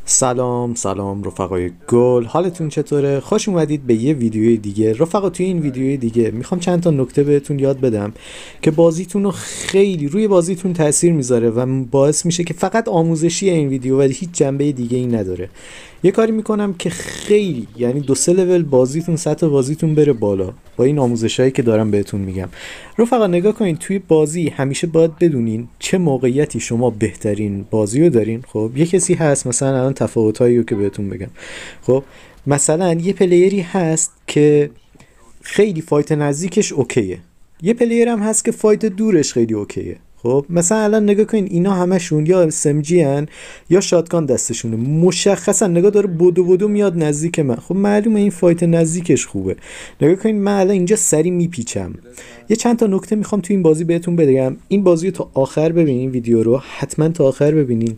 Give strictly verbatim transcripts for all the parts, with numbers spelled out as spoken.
سلام سلام رفقای گل، حالتون چطوره؟ خوش اومدید به یه ویدیوی دیگه. رفقا توی این ویدیوی دیگه میخوام چند تا نکته بهتون یاد بدم که بازیتون رو خیلی روی بازیتون تاثیر میذاره و باعث میشه که فقط آموزشی این ویدیو ولی هیچ جنبه دیگه ای نداره. یه کاری میکنم که خیلی یعنی دو سه لول بازیتون سطح بازیتون بره بالا با این آموزشایی که دارم بهتون میگم. رفقا نگاه کنین، توی بازی همیشه باید بدونین چه موقعیتی شما بهترین بازی رو دارین. خب یه کسی هست مثلا الان تفاوتایی رو که بهتون بگم. خب مثلا یه پلیری هست که خیلی فایت نزدیکش اوکیه، یه پلیر هم هست که فایت دورش خیلی اوکیه. خب مثلا الان نگاه کنین، اینا همشون یا اسمجی هن یا شاتگان دستشونه، مشخصا نگاه داره بدو بدو میاد نزدیک من. خب معلومه این فایت نزدیکش خوبه. نگاه کنین من الان اینجا سری میپیچم. یه چند تا نکته میخوام تو این بازی بهتون بگم. این بازی رو تا آخر ببینین، این ویدیو رو حتما تا آخر ببینین.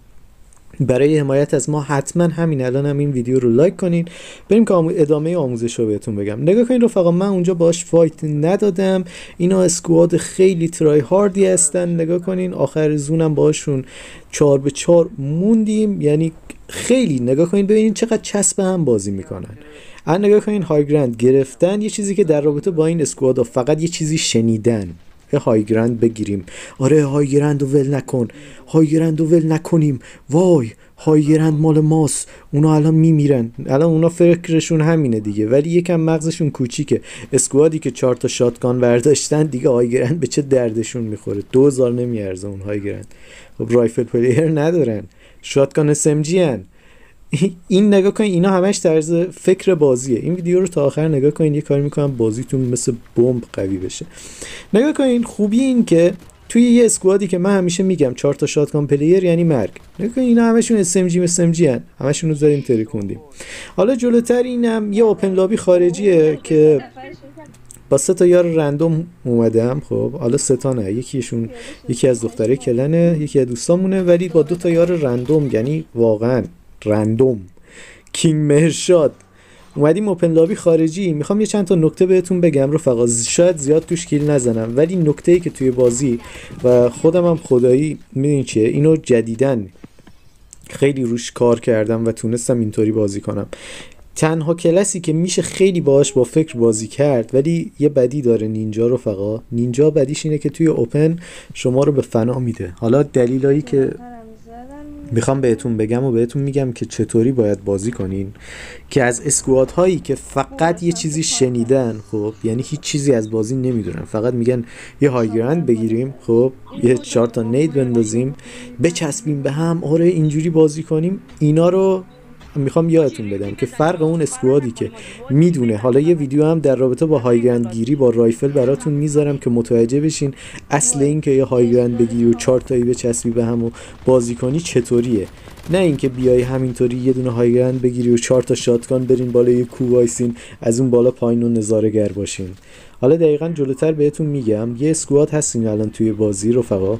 برای حمایت از ما حتما همین الان هم این ویدیو رو لایک کنین. بریم که ادامه آموزش رو بهتون بگم. نگاه کنین رفقا، من اونجا باش فایت ندادم، اینا اسکواد خیلی ترای هاردی هستن. نگاه کنین آخر زونم باشون چهار به چهار موندیم، یعنی خیلی نگاه کنین ببینین چقدر چسب هم بازی میکنن. الان نگاه کنین های گرند گرفتن، یه چیزی که در رابطه با این اسکواد فقط یه چیزی شنیدن، های گرند بگیریم. آره های گرند رو ول نکن، های گرند رو ول نکنیم، وای های گرند مال ماست، اونا الان میمیرن. الان اونا فکرشون همینه دیگه، ولی یکم مغزشون کوچیکه. اسکوادی که چهار تا شاتگان برداشتن دیگه های گرند به چه دردشون میخوره؟ دو هزار نمیارزه اون های گرند. خب رایفل پلیر ندارن، شاتگان اس ام جی ان. این نگاه کنین اینا همش طرز فکر بازیه. این ویدیو رو تا آخر نگاه کنین، یه کاری میکنم بازیتون مثل بمب قوی بشه. نگاه کنین خوبی این که توی یه اسکوادی که من همیشه میگم چهار تا شاتگان پلیر یعنی مرگ، نگاه کنین اینا همشون اس ام جی اس ام جی ان، همشون رو زدیم ترکوندیم. حالا جلوتر اینم یه اوپن لابی خارجیه که با سه تا یار رندوم اومدم. خب حالا سه تا نه، یکیشون یکی از دختره کلنه، یکی از دوستامونه، ولی با دو تا یار رندوم، یعنی واقعا رندوم کینگ مهرشاد اومدیم اوپن لابی خارجی. میخوام یه چند تا نکته بهتون بگم رفقا، شاید زیاد توش کیل نزنم ولی نکته‌ای که توی بازی و خودم هم خدایی میدونین چیه، اینو جدیدن خیلی روش کار کردم و تونستم اینطوری بازی کنم. تنها کلاسی که میشه خیلی باهاش با فکر بازی کرد ولی یه بدی داره نینجا رفقا. نینجا بدیش اینه که توی اوپن شما رو به فنا میده. حالا دلیلایی که میخوام بهتون بگم و بهتون میگم که چطوری باید بازی کنین، که از اسکواد هایی که فقط یه چیزی شنیدن، خب یعنی هیچ چیزی از بازی نمیدونن، فقط میگن یه های گرند بگیریم، خب یه چهار تا نید بندازیم بچسبیم به هم، آره اینجوری بازی کنیم. اینا رو میخوام یادتون بدم که فرق اون اسکوادی که میدونه، حالا یه ویدیو هم در رابطه با هایگرند گیری با رایفل براتون میذارم که متوجه بشین اصل این که یه هایگرند بگیری و چهار تایی بچسبی به هم و بازی کنی چطوریه، نه اینکه بیای همینطوری یه دونه هایگرند بگیری و چهار تا شاتگان برین بالا یه کو وایسین از اون بالا پایین و نظاره‌گر باشین. حالا دقیقاً جلوتر بهتون میگم. یه اسکواد هستین الان توی بازی رفقا،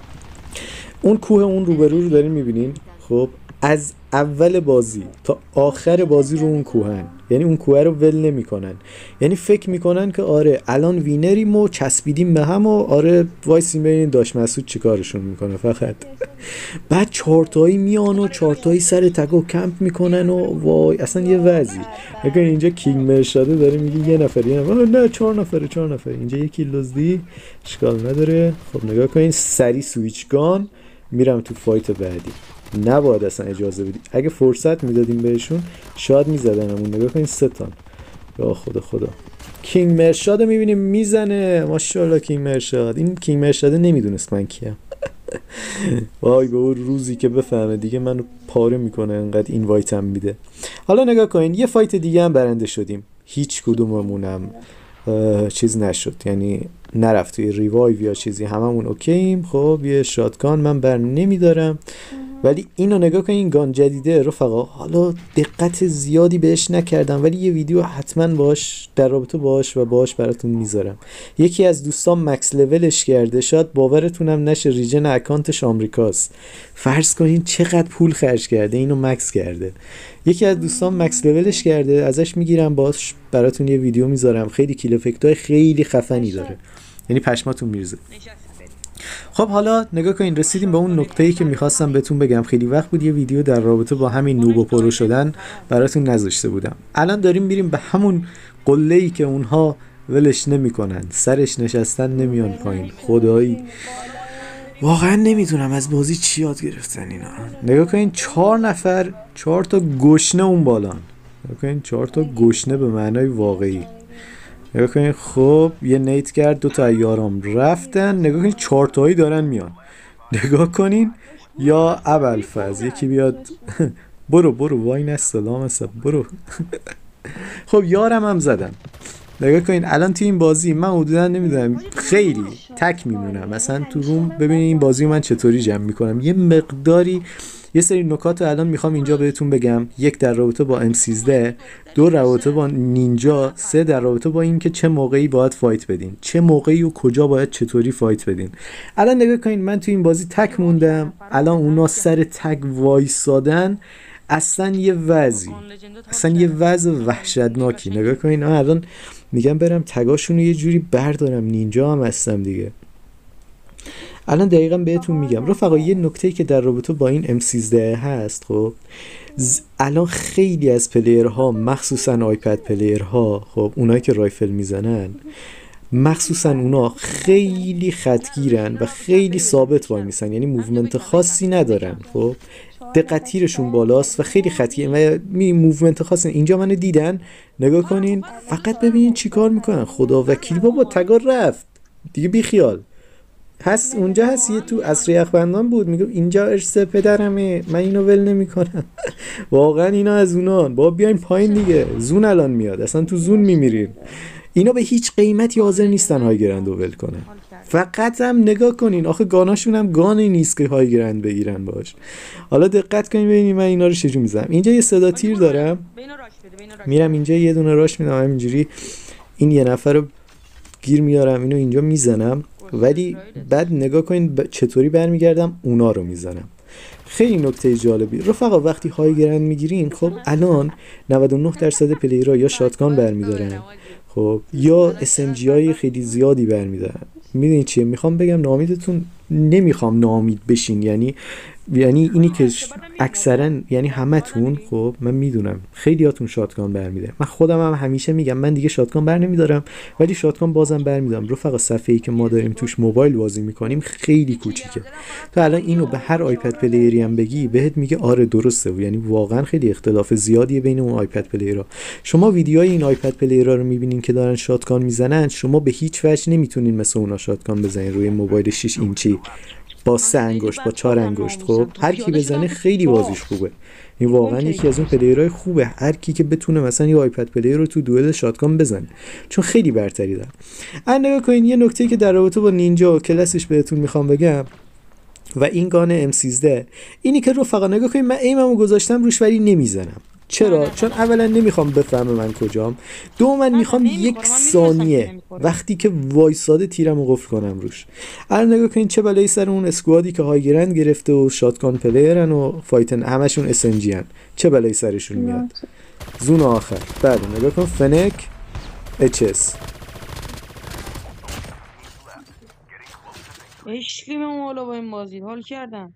اون کوه اون روبرو رو دارین میبینین. خب از اول بازی تا آخر بازی رو اون کوهن، یعنی اون کوه رو ول نمی کنن، یعنی فکر میکنن که آره الان وینریم و چسبیدیم به هم و آره وایسیم ببینیم داش مسعود چیکارشون میکنه فقط. بعد چهارتایی میان و چهارتایی سر تک و کمپ میکنن و وای اصلا یه وضعی. اگر اینجا کینگ مرشاده داره میگه یه نفر، یه نفر نه چهار نفره چهار نفره اینجا یکی لزدی اشکال نداره. خب نگاه کنین سری سویچ گان میرم تو فایت بعدی. نباید اصلا اجازه بدید، اگه فرصت میدادیم بهشون شاید میزدنمون. نگاه کنین سه تا، یا خدا خدا. کینگ مرشاد میبینیم میزنه، ماشاءالله کینگ مرشاد. این کینگ مرشاد نمیدونست من کیم. وای به اون روزی که بفهمه دیگه منو پاره میکنه انقدر این وایتم میده. حالا نگاه کنین یه فایت دیگه هم برنده شدیم، هیچ کدوممونم چیز نشد، یعنی نرفت توی ریوایو یا چیزی، هممون اوکییم. خب یه شاتگان من بر نمیدارم ولی اینو نگاه کنین، این گان جدیده رفقا. حالا دقت زیادی بهش نکردم ولی یه ویدیو حتما باش در رابطه باش و باش براتون میذارم. یکی از دوستان مکس لولش کرده، شاید باورتونم نشه، ریجن اکانتش آمریکاست. فرض کنین چقدر پول خرج کرده اینو مکس کرده. یکی از دوستان مکس لولش کرده، ازش میگیرم باش براتون یه ویدیو میذارم. خیلی کیل افکتای خیلی خفنی داره، یعنی پشماتون میرزه. خب حالا نگاه کنین، رسیدیم به اون نقطه‌ای که میخواستم بهتون بگم. خیلی وقت بود یه ویدیو در رابطه با همین نوب و پرو شدن براتون نذاشته بودم. الان داریم میریم به همون قله‌ای که اونها ولش نمیکنن، سرش نشستن نمیان پایین. خدایی واقعا نمیدونم از بازی چی یاد گرفتن اینا. نگاه کنین چهار نفر، چهار تا گشنه اون بالان. نگاه کنین چهار تا گشنه به معنای واقعی. نگاه کنین خب یه نیت کرد، دو تا یارام رفتن. نگاه کنین چهار تایی دارن میان. نگاه کنین یا ابوالفضل یکی بیاد برو برو وای نه سلام حساب برو. خب یارم هم زدم. نگاه کنین الان تو این بازی من حدودا نمیدونم خیلی تک میمونم. مثلا تو روم ببینین این بازی من چطوری جمع میکنم. یه مقداری یه سری نکات الان میخوام اینجا بهتون بگم. یک در رابطه با ام سیزده، دو در رابطه با نینجا، سه در رابطه با این که چه موقعی باید فایت بدین، چه موقعی و کجا باید چطوری فایت بدین. الان نگاه کنین من تو این بازی تک موندم. الان اونا سر تک وایسادن. اصلا یه وضعی اصلا یه وضع وحشتناکی. نگاه کنین الان میگم برم تگاشون رو یه جوری بردارم. نینجا هم هستم دیگه. الان دقیقا بهتون میگم رفقا یه نکته‌ای که در رابطه با این ام سیزده هست. خب الان خیلی از پلیرها مخصوصا آیپد پلیرها، خب اونایی که رایفل میزنن مخصوصا اونا خیلی خطگیرن و خیلی ثابت وای میسن، یعنی موومنت خاصی ندارن. خب دقت تیرشون بالاست و خیلی خطیه و می موومنت خاصی. اینجا منو دیدن، نگاه کنین فقط ببینین چی کار میکنن. خدا وکیل بابا تگار رفت دیگه، بی خیال. هست اونجا هست یه تو عصر یخبندان بود میگم اینجا ارث پدرمه من اینو ول نمیکنم. واقعا اینا از اونان. بابا بیاین پایین دیگه، زون الان میاد، اصلا تو زون میمیرین. اینا به هیچ قیمتی حاضر نیستن های گرند رو ول کنن. فقط هم نگاه کنین آخه گاناشون هم گانی نیست که های گرند بگیرن باش. حالا دقت کنین ببینین من اینا رو چجوری میزنم. اینجا یه صدا تیر دارم، میرم اینجا یه دونه راش میدم همینجوری، این یه نفر رو گیر میارم، اینو اینجا میزنم. ولی بعد نگاه کنین چطوری برمیگردم اونا رو میزنم. خیلی نکته جالبی رفقا. وقتی های گرند میگیرین خب الان نود و نه درصد پلیرها یا شاتگان برمیدارن خب یا اس ام جی های خیلی زیادی برمیدارن. میدونید چیه میخوام بگم؟ ناامیدتون نمیخوام ناامید بشین، یعنی یعنی اینی که اکثرا یعنی همتون، خب من میدونم خیلیاتون شاتگان برمیدارن. من خودم هم همیشه میگم من دیگه شاتگان بر نمیدارم ولی شاتگان بازم برمیدارم. رفقا صفحه‌ای که ما داریم توش موبایل بازی میکنیم خیلی کوچیکه. تو الان اینو به هر آیپد پلیری هم بگی بهت میگه آره درسته، یعنی واقعا خیلی اختلاف زیادیه بین اون آیپد پلیرها. شما ویدیوهای این آیپد پلیرها رو میبینین که دارن شاتگان میزنن، شما به هیچ وجه نمیتونین مثل اونا شاتگان بزنین روی موبایل شش اینچی با سه انگشت با چهار انگشت. خب هر کی بزنه خیلی بازیش خوبه. این واقعا یکی از اون پلیرهای خوبه، هر کی که بتونه مثلا یه آیپد پلیر رو تو دوئل شاتگان بزنه چون خیلی برتری داره. الان نگاه کنین یه نکته که در رابطه با نینجا و کلاسش بهتون میخوام بگم و این گان ام سیزده اینی که رفقا نگاه کنین من ایممو گذاشتم روش ولی نمیزنم. چرا؟ چون اولا نمیخوام بفهمه من کجام، دو من میخوام یک ثانیه وقتی که وایساده تیرمو قفل کنم روش. الان نگاه کنین چه بلایی سر اون اسکوادی که های گرند گرفته و شاتگان پلیرن و فایتن همشون اس ام جی ان، چه بلایی سرشون میاد. زون آخر بعد نگاه کن فنک اچ اس. عشقی من والا با این بازی حال کردم.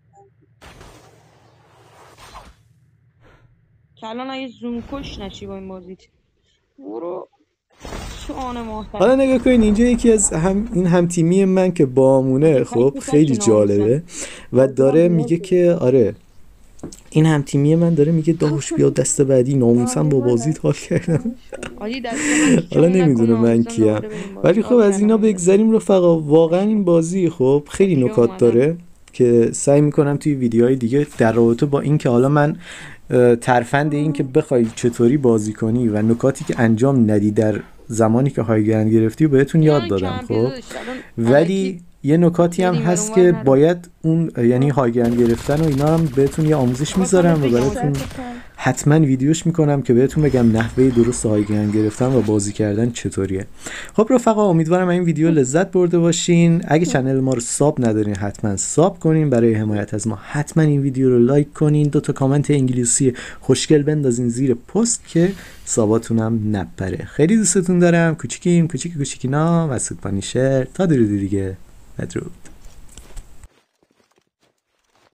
که الان اگه زوم کش نشی با این بازیت برو چانه محترم. حالا نگاه کنین اینجا یکی از هم این هم تیمی من که بامونه خب خیلی جالبه و داره میگه که آره این هم تیمی من داره میگه داش بیا دست بعدی ناموسم با بازیت حال کردم. حالا نمیدونه من کیم ولی خب از اینا بگذاریم رفقا. واقعا این بازی خب خیلی نکات داره که سعی میکنم توی ویدیوهای دیگه در رابطه با این که حالا من ترفند این که بخوای چطوری بازی کنی و نکاتی که انجام ندی در زمانی که های گرند گرفتی و بهتون یاد دادم. خب ولی یه نکاتی هم هست که باید اون یعنی های گرند گرفتن و اینا هم بهتون یه آموزش میذارم و براتون حتما ویدیوش میکنم که بهتون بگم نحوه درست های گرند گرفتن و بازی کردن چطوریه. خب رفقا امیدوارم این ویدیو لذت برده باشین. اگه چنل ما رو ساب ندارین حتما ساب کنین. برای حمایت از ما حتما این ویدیو رو لایک کنین. دو تا کامنت انگلیسی خوشگل بندازین زیر پست که ساباتونم نپره. خیلی دوستتون دارم. کوچیکیم کوچیکی کوچیکینا و سوپانی شهر تا درودی دیگه. بدرود.